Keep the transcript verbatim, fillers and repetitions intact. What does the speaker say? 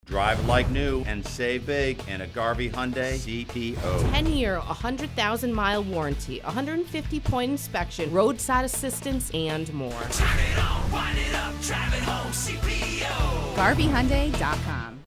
Drive like new and save big in a Garvey Hyundai C P O. ten-year, one hundred thousand mile warranty, one hundred fifty point inspection, roadside assistance, and more. Turn it on, wind it up, drive it home, C P O. Garvey Hyundai dot com.